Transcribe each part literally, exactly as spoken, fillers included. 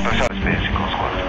Atravessar esse com os quatro.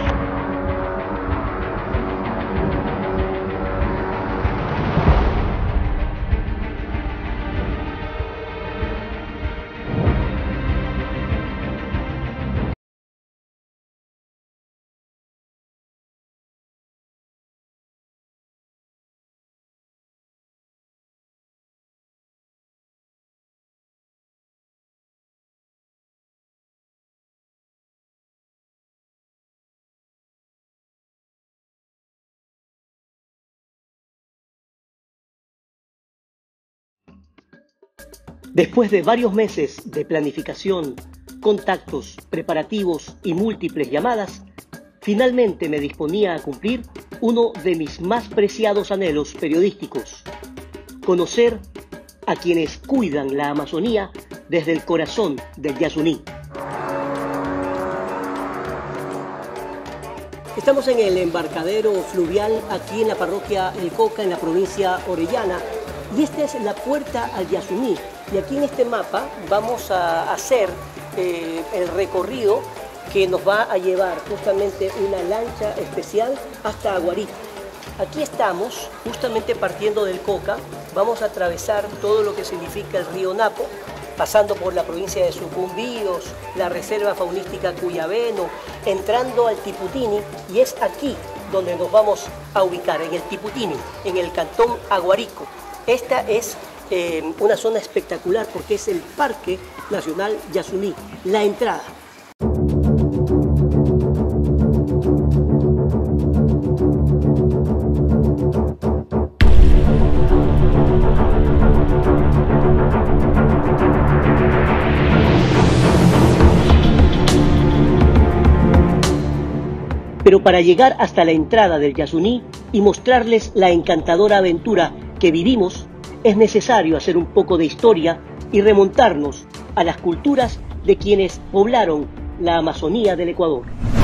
Después de varios meses de planificación, contactos, preparativos y múltiples llamadas, finalmente me disponía a cumplir uno de mis más preciados anhelos periodísticos: conocer a quienes cuidan la Amazonía desde el corazón del Yasuní. Estamos en el embarcadero fluvial aquí en la parroquia El Coca, en la provincia Orellana, y esta es la puerta al Yasuní. Y aquí en este mapa vamos a hacer eh, el recorrido que nos va a llevar justamente una lancha especial hasta Aguarico. Aquí estamos justamente partiendo del Coca, vamos a atravesar todo lo que significa el río Napo, pasando por la provincia de Sucumbíos, la reserva faunística Cuyabeno, entrando al Tiputini, y es aquí donde nos vamos a ubicar, en el Tiputini, en el cantón Aguarico. Esta es eh, una zona espectacular porque es el Parque Nacional Yasuní, la entrada. Pero para llegar hasta la entrada del Yasuní y mostrarles la encantadora aventura que vivimos, es necesario hacer un poco de historia y remontarnos a las culturas de quienes poblaron la Amazonía del Ecuador.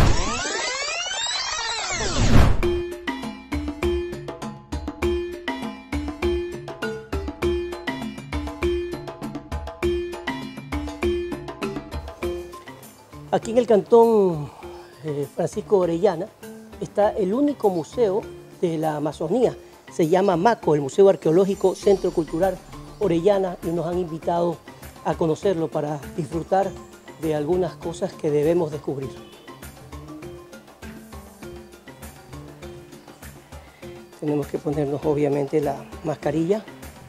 Aquí en el cantón eh, Francisco Orellana está el único museo de la Amazonía. Se llama MACO, el Museo Arqueológico Centro Cultural Orellana, y nos han invitado a conocerlo para disfrutar de algunas cosas que debemos descubrir. Tenemos que ponernos obviamente la mascarilla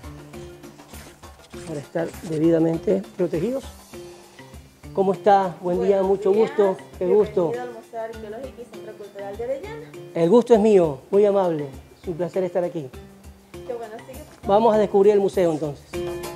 para estar debidamente protegidos. ¿Cómo está? Buen Buenos día, mucho días. Gusto. Qué gusto. Bienvenido al Museo Arqueológico y Centro Cultural de Orellana. El gusto es mío, muy amable. Es un placer estar aquí. Qué bueno, sigue. Vamos a descubrir el museo entonces.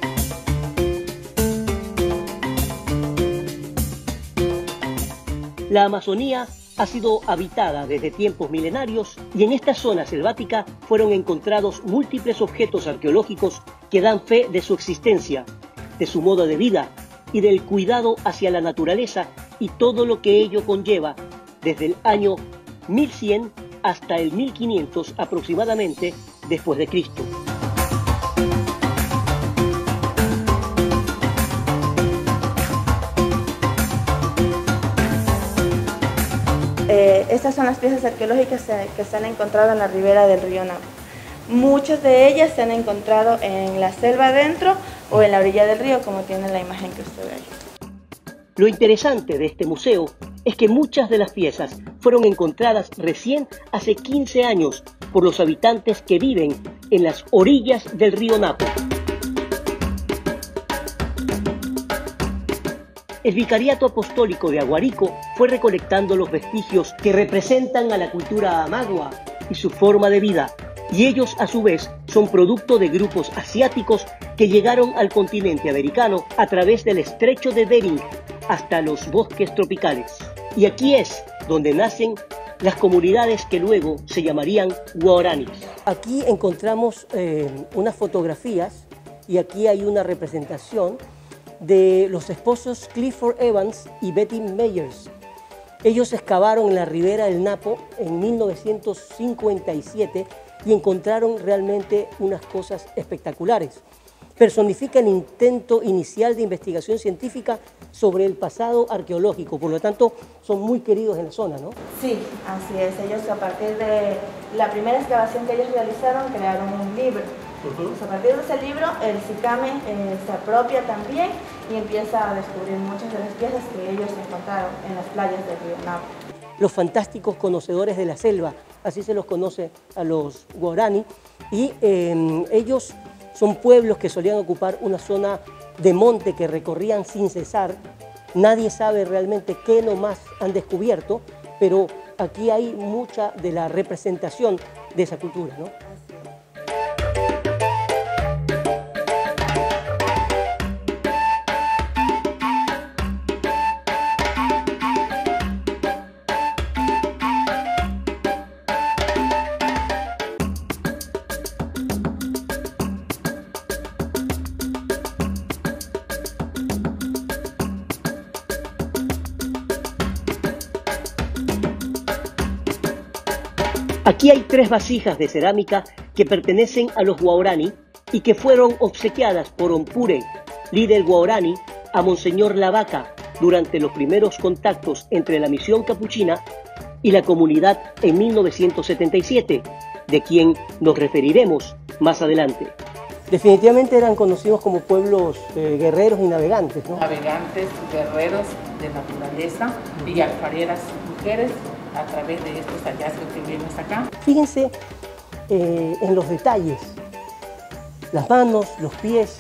La Amazonía ha sido habitada desde tiempos milenarios y en esta zona selvática fueron encontrados múltiples objetos arqueológicos que dan fe de su existencia, de su modo de vida y del cuidado hacia la naturaleza y todo lo que ello conlleva desde el año mil cien hasta el mil quinientos aproximadamente después de Cristo. Eh, estas son las piezas arqueológicas que se han encontrado en la ribera del río Napo. Muchas de ellas se han encontrado en la selva adentro o en la orilla del río, como tiene la imagen que usted ve ahí. Lo interesante de este museo es que muchas de las piezas fueron encontradas recién hace quince años por los habitantes que viven en las orillas del río Napo. El Vicariato Apostólico de Aguarico fue recolectando los vestigios que representan a la cultura amagua y su forma de vida, y ellos a su vez son producto de grupos asiáticos que llegaron al continente americano a través del estrecho de Bering hasta los bosques tropicales. Y aquí es donde nacen las comunidades que luego se llamarían guaraníes. Aquí encontramos eh, unas fotografías y aquí hay una representación de los esposos Clifford Evans y Betty Meyers. Ellos excavaron en la ribera del Napo en mil novecientos cincuenta y siete y encontraron realmente unas cosas espectaculares. personifica el intento inicial de investigación científica sobre el pasado arqueológico, por lo tanto son muy queridos en la zona, ¿no? Sí, así es. Ellos a partir de la primera excavación que ellos realizaron crearon un libro. Uh-huh. Pues a partir de ese libro el SICAME eh, se apropia también y empieza a descubrir muchas de las piezas que ellos encontraron en las playas del río Napo. Los fantásticos conocedores de la selva, así se los conoce a los guaraní, y eh, ellos son pueblos que solían ocupar una zona de monte que recorrían sin cesar. Nadie sabe realmente qué nomás han descubierto, pero aquí hay mucha de la representación de esa cultura, ¿no? Aquí hay tres vasijas de cerámica que pertenecen a los guaraní y que fueron obsequiadas por Ompure, líder guaraní, a Monseñor Lavaca durante los primeros contactos entre la misión capuchina y la comunidad en mil novecientos setenta y siete, de quien nos referiremos más adelante. Definitivamente eran conocidos como pueblos eh, guerreros y navegantes, ¿no? Navegantes, guerreros de naturaleza y alfareras mujeres, a través de estos hallazgos que vemos acá. Fíjense eh, en los detalles, las manos, los pies.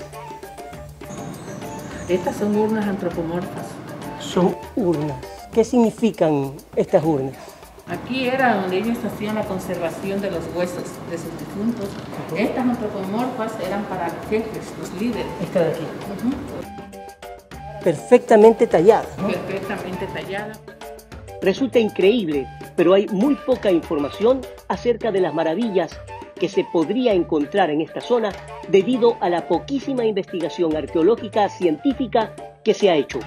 Estas son urnas antropomorfas. Son urnas. ¿Qué significan estas urnas? Aquí era donde ellos hacían la conservación de los huesos de sus difuntos. Uh-huh. Estas antropomorfas eran para los jefes, los líderes. Esta de aquí. Uh-huh. Perfectamente tallada, ¿no? Perfectamente tallada. Resulta increíble, pero hay muy poca información acerca de las maravillas que se podría encontrar en esta zona debido a la poquísima investigación arqueológica científica que se ha hecho.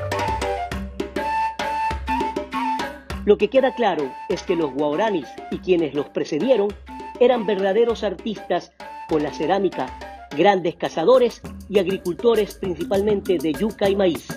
Lo que queda claro es que los guaraníes y quienes los precedieron eran verdaderos artistas con la cerámica, grandes cazadores y agricultores principalmente de yuca y maíz.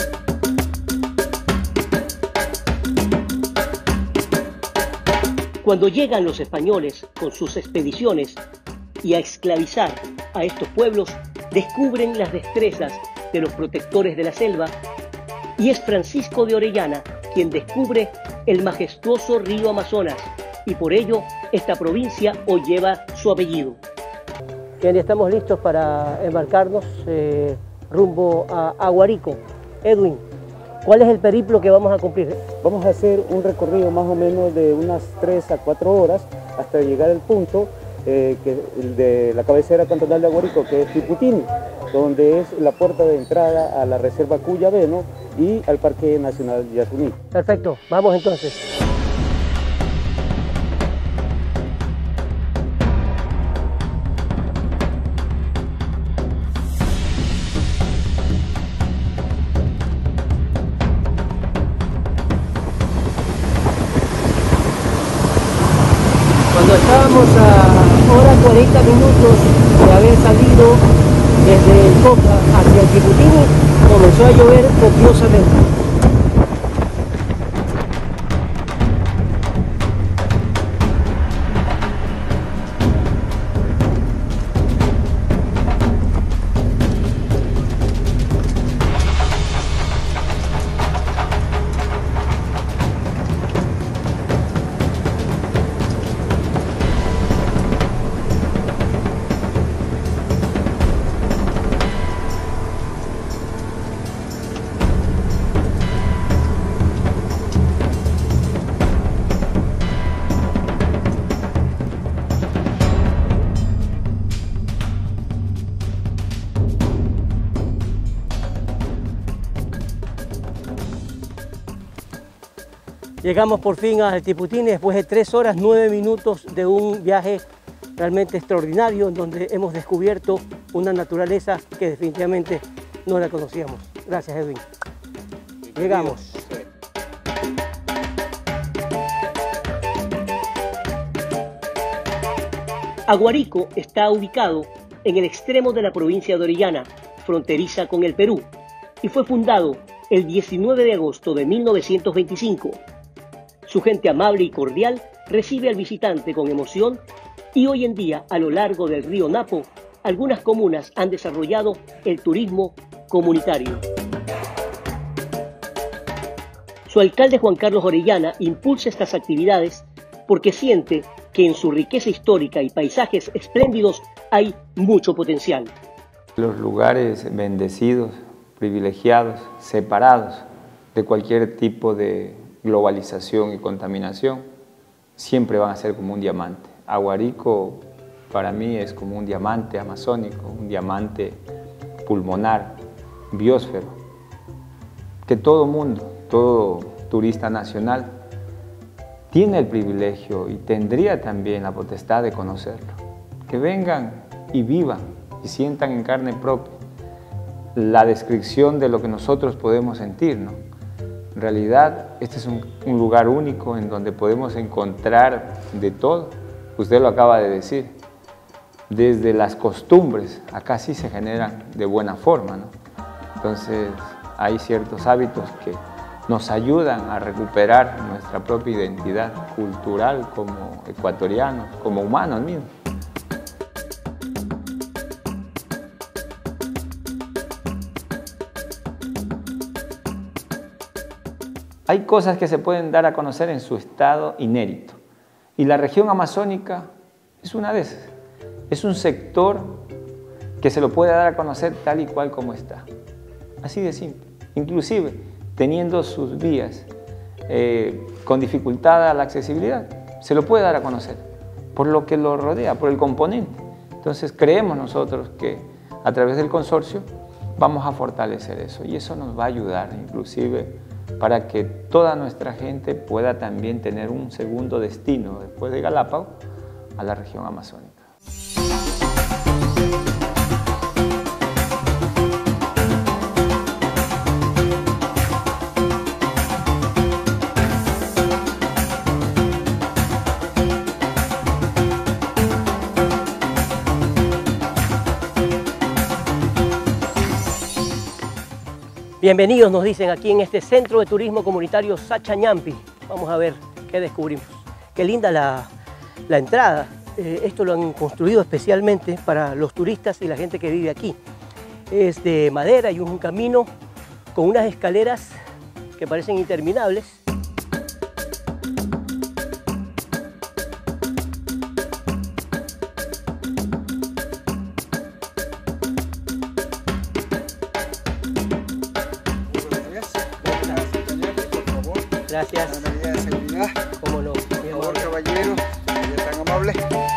Cuando llegan los españoles con sus expediciones y a esclavizar a estos pueblos, descubren las destrezas de los protectores de la selva, y es Francisco de Orellana quien descubre el majestuoso río Amazonas, y por ello esta provincia hoy lleva su apellido. Bien, estamos listos para embarcarnos eh, rumbo a Aguarico. Edwin, ¿cuál es el periplo que vamos a cumplir? Vamos a hacer un recorrido más o menos de unas tres a cuatro horas hasta llegar al punto eh, que, de la cabecera cantonal de Aguarico, que es Tiputini, donde es la puerta de entrada a la Reserva Cuyabeno y al Parque Nacional Yasuní. Perfecto, vamos entonces. Cuando estábamos a hora cuarenta minutos de haber salido desde el Coca hacia el Tiputini, comenzó a llover copiosamente. Llegamos por fin al Tiputini después de tres horas, nueve minutos de un viaje realmente extraordinario en donde hemos descubierto una naturaleza que definitivamente no la conocíamos. Gracias, Edwin. Llegamos. Aguarico está ubicado en el extremo de la provincia de Orellana, fronteriza con el Perú, y fue fundado el diecinueve de agosto de mil novecientos veinticinco. Su gente amable y cordial recibe al visitante con emoción y hoy en día, a lo largo del río Napo, algunas comunas han desarrollado el turismo comunitario. Su alcalde Juan Carlos Orellana impulsa estas actividades porque siente que en su riqueza histórica y paisajes espléndidos hay mucho potencial. Los lugares bendecidos, privilegiados, separados de cualquier tipo de globalización y contaminación, siempre van a ser como un diamante. Aguarico para mí es como un diamante amazónico, un diamante pulmonar, biosfero, que todo mundo, todo turista nacional tiene el privilegio y tendría también la potestad de conocerlo. Que vengan y vivan y sientan en carne propia la descripción de lo que nosotros podemos sentir, ¿no? En realidad, este es un, un lugar único en donde podemos encontrar de todo. Usted lo acaba de decir. Desde las costumbres, acá sí se generan de buena forma, ¿no? Entonces, hay ciertos hábitos que nos ayudan a recuperar nuestra propia identidad cultural como ecuatorianos, como humanos mismos. Hay cosas que se pueden dar a conocer en su estado inédito y la región amazónica es una de esas. Es un sector que se lo puede dar a conocer tal y cual como está. Así de simple. Inclusive teniendo sus vías eh, con dificultad a la accesibilidad, se lo puede dar a conocer por lo que lo rodea, por el componente. Entonces creemos nosotros que a través del consorcio vamos a fortalecer eso y eso nos va a ayudar inclusive para que toda nuestra gente pueda también tener un segundo destino después de Galápagos a la región amazónica. Bienvenidos, nos dicen aquí en este Centro de Turismo Comunitario Sachañampi. Vamos a ver qué descubrimos. Qué linda la, la entrada. Eh, esto lo han construido especialmente para los turistas y la gente que vive aquí. Es de madera y un camino con unas escaleras que parecen interminables. Gracias. Una medida de seguridad. Cómo no. Por favor, caballero, que es tan amable.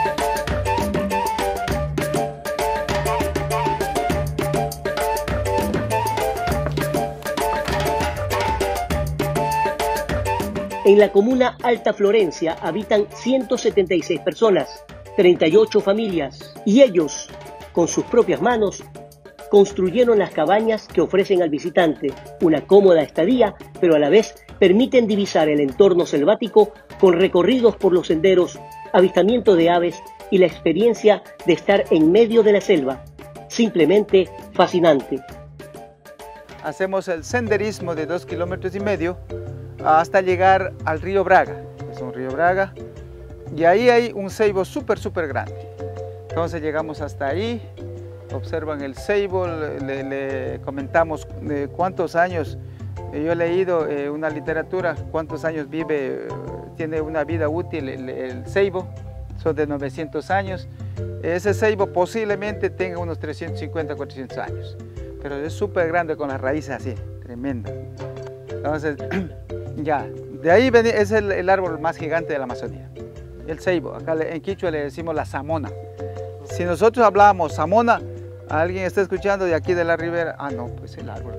En la comuna Alta Florencia habitan ciento setenta y seis personas, treinta y ocho familias, y ellos, con sus propias manos, construyeron las cabañas que ofrecen al visitante una cómoda estadía, pero a la vez permiten divisar el entorno selvático con recorridos por los senderos, avistamiento de aves y la experiencia de estar en medio de la selva. Simplemente fascinante. Hacemos el senderismo de dos kilómetros y medio hasta llegar al río Braga. Es un río Braga y ahí hay un ceibo súper, súper grande. Entonces llegamos hasta ahí. Observan el ceibo, le, le comentamos de cuántos años, yo he leído eh, una literatura, cuántos años vive, tiene una vida útil el, el ceibo, son de novecientos años. Ese ceibo posiblemente tenga unos trescientos cincuenta, cuatrocientos años, pero es súper grande con las raíces así, tremenda. Entonces, ya, de ahí es el, el árbol más gigante de la Amazonía, el ceibo. Acá en Quichua le decimos la samona. Si nosotros hablábamos samona, alguien está escuchando de aquí de la ribera, ah no, pues el árbol.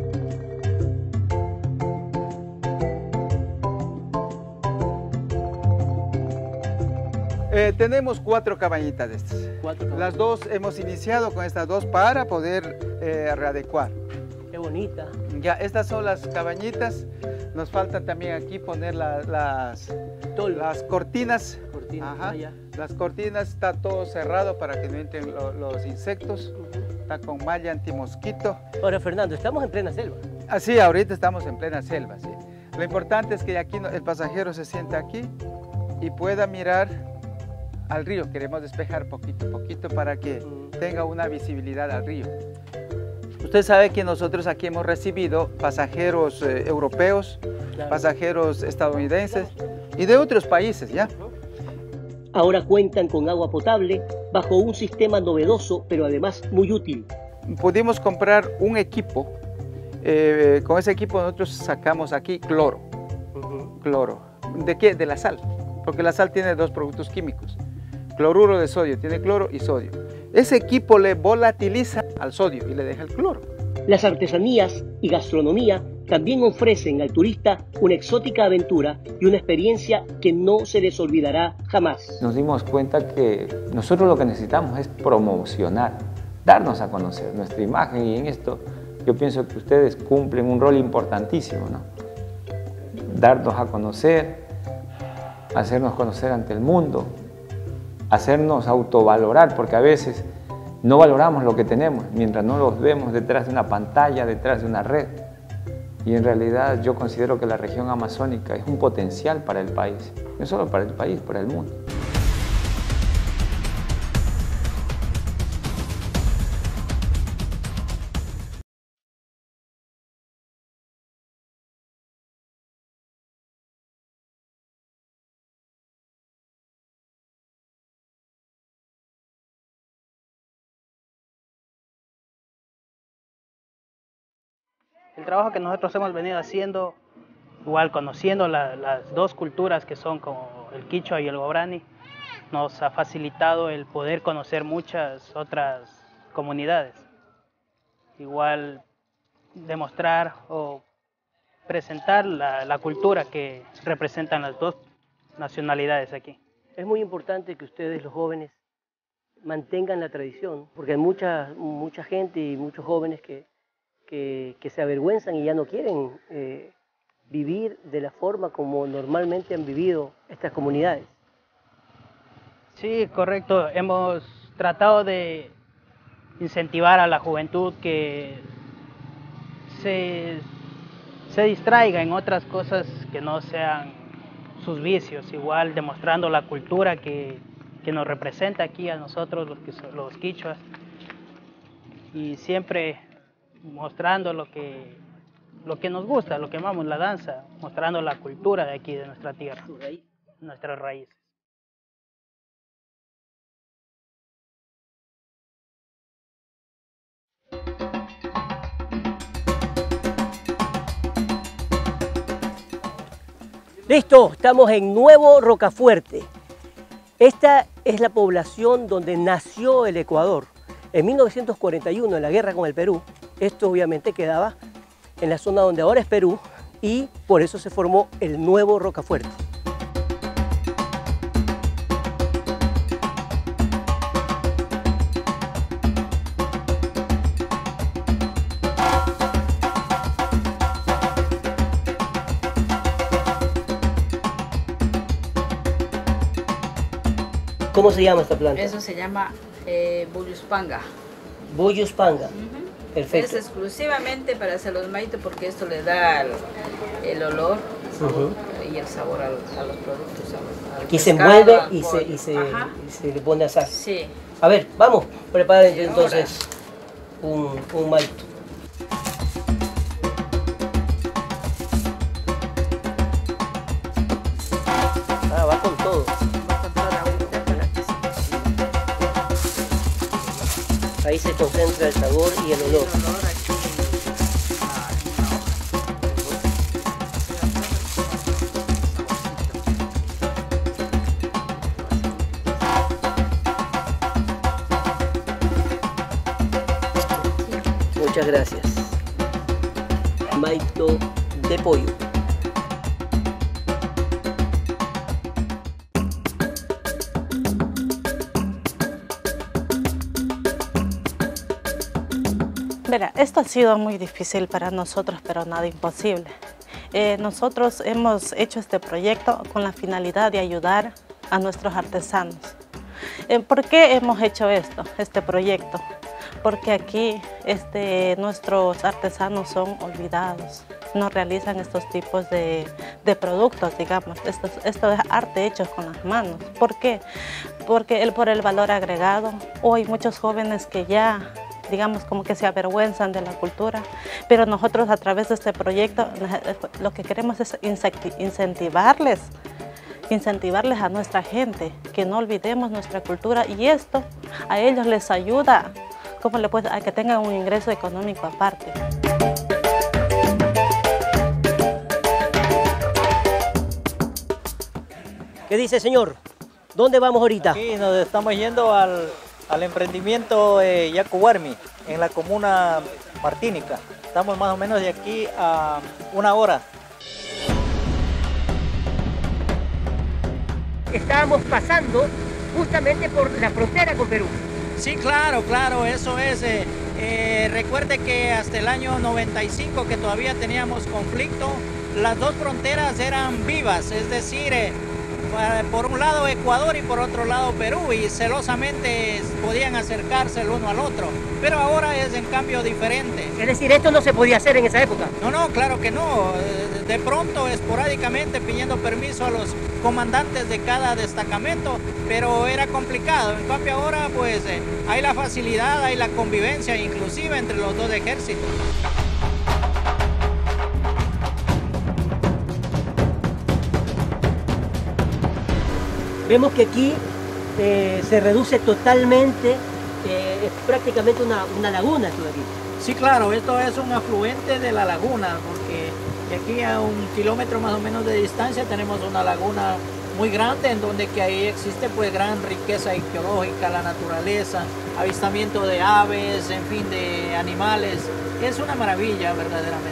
Eh, tenemos cuatro cabañitas de estas. Cuatro Las dos hemos iniciado con estas dos para poder eh, readecuar. Qué bonita. Ya, estas son las cabañitas. Nos falta también aquí poner la, las, las cortinas. cortinas. Ajá. Allá. Las cortinas está todo cerrado para que no entren lo- los insectos. Uh-huh. Está con malla antimosquito. Ahora, Fernando, estamos en plena selva. Así, ahorita estamos en plena selva, sí. Lo importante es que aquí no- el pasajero se sienta aquí y pueda mirar al río. Queremos despejar poquito a poquito para que tenga una visibilidad al río. Usted sabe que nosotros aquí hemos recibido pasajeros eh, europeos, Claro. pasajeros estadounidenses y de otros países, ¿ya? Ahora cuentan con agua potable bajo un sistema novedoso, pero además muy útil. Pudimos comprar un equipo. Eh, con ese equipo nosotros sacamos aquí cloro. Cloro. ¿De qué? De la sal. Porque la sal tiene dos productos químicos. Cloruro de sodio, tiene cloro y sodio. Ese equipo le volatiliza al sodio y le deja el cloro. Las artesanías y gastronomía también ofrecen al turista una exótica aventura y una experiencia que no se les olvidará jamás. Nos dimos cuenta que nosotros lo que necesitamos es promocionar, darnos a conocer nuestra imagen, y en esto yo pienso que ustedes cumplen un rol importantísimo, ¿no? Darnos a conocer, hacernos conocer ante el mundo, hacernos autovalorar, porque a veces no valoramos lo que tenemos mientras no los vemos detrás de una pantalla, detrás de una red. Y en realidad yo considero que la región amazónica es un potencial para el país, no solo para el país, para el mundo. El trabajo que nosotros hemos venido haciendo, igual conociendo la, las dos culturas que son como el quichua y el guaraní, nos ha facilitado el poder conocer muchas otras comunidades. Igual demostrar o presentar la, la cultura que representan las dos nacionalidades aquí. Es muy importante que ustedes, los jóvenes, mantengan la tradición, porque hay mucha, mucha gente y muchos jóvenes que, que, que se avergüenzan y ya no quieren eh, vivir de la forma como normalmente han vivido estas comunidades. Sí, correcto. Hemos tratado de incentivar a la juventud que se, se distraiga en otras cosas que no sean sus vicios, igual demostrando la cultura que, que nos representa aquí a nosotros, los, que son, los quichuas, y siempre mostrando lo que, lo que nos gusta, lo que amamos, la danza, mostrando la cultura de aquí, de nuestra tierra, nuestras raíces. Listo, estamos en Nuevo Rocafuerte. Esta es la población donde nació el Ecuador. En mil novecientos cuarenta y uno, en la guerra con el Perú, esto obviamente quedaba en la zona donde ahora es Perú, y por eso se formó el Nuevo Rocafuerte. ¿Cómo se llama esta planta? Eso se llama eh, Bulluspanga. Bulluspanga. Uh-huh. Perfecto. Es exclusivamente para hacer los maitos porque esto le da el, el olor uh-huh. y el sabor al, a los productos. Al, al Aquí pescado, se envuelve y pollo. se, y, se, y se le pone a asar. Sí. A ver, vamos, preparen Sí, entonces un, un maito. Ah, va con todo. Ahí se concentra el sabor y el olor. Muchas gracias. Maito de pollo. Verá, esto ha sido muy difícil para nosotros, pero nada imposible. Eh, nosotros hemos hecho este proyecto con la finalidad de ayudar a nuestros artesanos. ¿Por qué hemos hecho esto, este proyecto? Porque aquí este, nuestros artesanos son olvidados, no realizan estos tipos de, de productos, digamos. Esto, esto es arte hecho con las manos. ¿Por qué? Porque el, por el valor agregado. Hoy muchos jóvenes que ya, digamos, como que se avergüenzan de la cultura, pero nosotros a través de este proyecto lo que queremos es incentivarles, incentivarles a nuestra gente, que no olvidemos nuestra cultura, y esto a ellos les ayuda, como le puede, a que tengan un ingreso económico aparte. ¿Qué dice, señor? ¿Dónde vamos ahorita? Aquí nos estamos yendo al, al emprendimiento eh, Yacuwarmi, en la comuna Martínica. Estamos más o menos de aquí a una hora. Estábamos pasando justamente por la frontera con Perú. Sí, claro, claro, eso es. Eh, eh, recuerde que hasta el año noventa y cinco, que todavía teníamos conflicto, las dos fronteras eran vivas, es decir, eh, por un lado Ecuador y por otro lado Perú, y celosamente podían acercarse el uno al otro, pero ahora es en cambio diferente. Es decir, esto no se podía hacer en esa época. No, no, claro que no. De pronto, esporádicamente, pidiendo permiso a los comandantes de cada destacamento, pero era complicado. En cambio ahora pues eh, hay la facilidad, hay la convivencia inclusive entre los dos ejércitos. Vemos que aquí eh, se reduce totalmente, eh, es prácticamente una, una laguna esto de aquí. Sí, claro, esto es un afluente de la laguna, porque de aquí a un kilómetro más o menos de distancia tenemos una laguna muy grande, en donde que ahí existe pues gran riqueza arqueológica, la naturaleza, avistamiento de aves, en fin, de animales. Es una maravilla verdaderamente.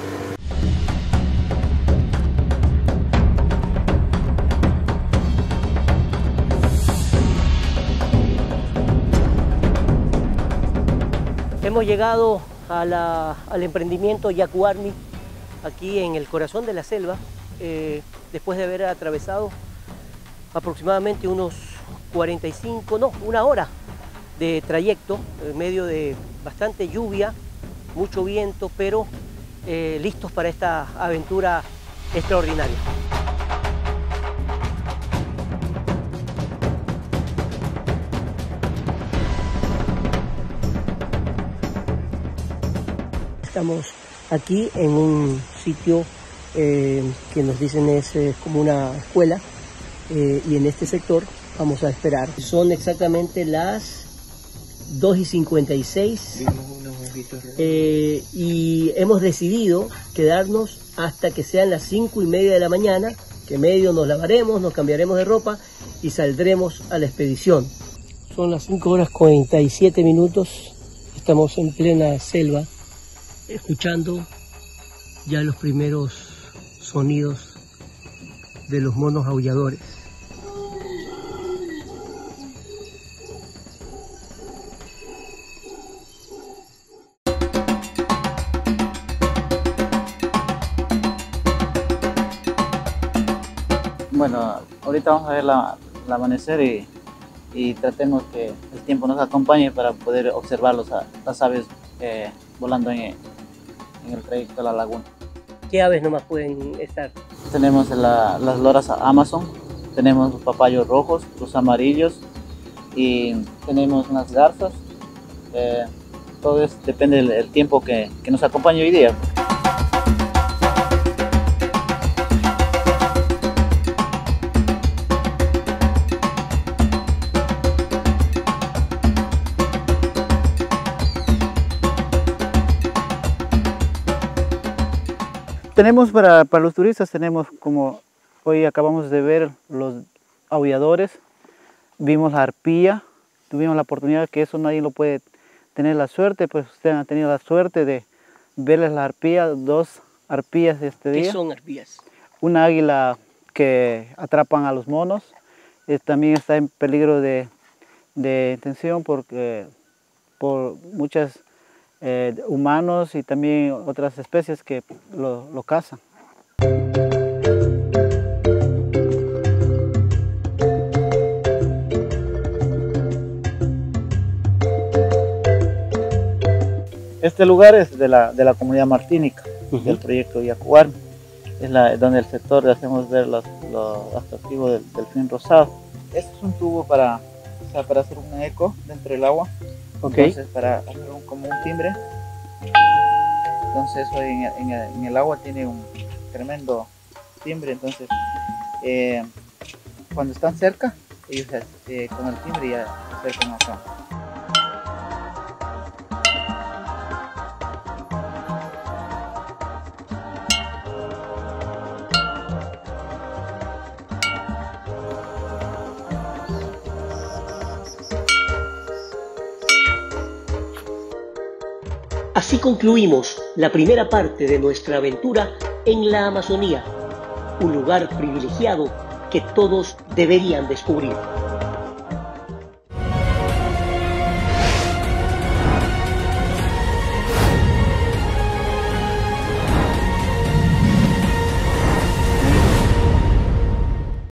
Hemos llegado a la, al emprendimiento Yacuwarmi, aquí en el corazón de la selva, eh, después de haber atravesado aproximadamente unos cuarenta y cinco, no, una hora de trayecto, en medio de bastante lluvia, mucho viento, pero eh, listos para esta aventura extraordinaria. Estamos aquí en un sitio eh, que nos dicen es eh, como una escuela, eh, y en este sector vamos a esperar. Son exactamente las dos y cincuenta y seis eh, y hemos decidido quedarnos hasta que sean las cinco y media de la mañana, que medio nos lavaremos, nos cambiaremos de ropa y saldremos a la expedición. Son las cinco horas cuarenta y siete minutos, estamos en plena selva, escuchando ya los primeros sonidos de los monos aulladores. Bueno, ahorita vamos a ver la, el amanecer y, y tratemos que el tiempo nos acompañe para poder observar los, las aves eh, volando en, en el trayecto de la laguna. ¿Qué aves nomás pueden estar? Tenemos la, las loras Amazon, tenemos los papayos rojos, los amarillos, y tenemos unas garzas. Eh, todo eso depende del, del tiempo que, que nos acompañe hoy día. Tenemos para, para los turistas, tenemos como hoy acabamos de ver los aulladores, vimos la arpía, tuvimos la oportunidad, que eso nadie lo puede tener la suerte, pues ustedes han tenido la suerte de verles la arpía, dos arpías este día. ¿Qué son arpías? Una águila que atrapan a los monos, eh, también está en peligro de, de extinción porque por muchas Eh, humanos y también otras especies que lo, lo cazan. este lugar es de la, de la comunidad martínica, uh-huh. del proyecto Yacuarmi. Es la, donde el sector le hacemos ver los, los atractivos del delfín rosado. Este es un tubo para, o sea, para hacer un eco dentro del agua. Okay. Entonces, para hacer un, como un timbre. Entonces, eso en, en, en el agua tiene un tremendo timbre. Entonces, eh, cuando están cerca, ellos eh, con el timbre ya se acercan acá. Así concluimos la primera parte de nuestra aventura en la Amazonía, un lugar privilegiado que todos deberían descubrir.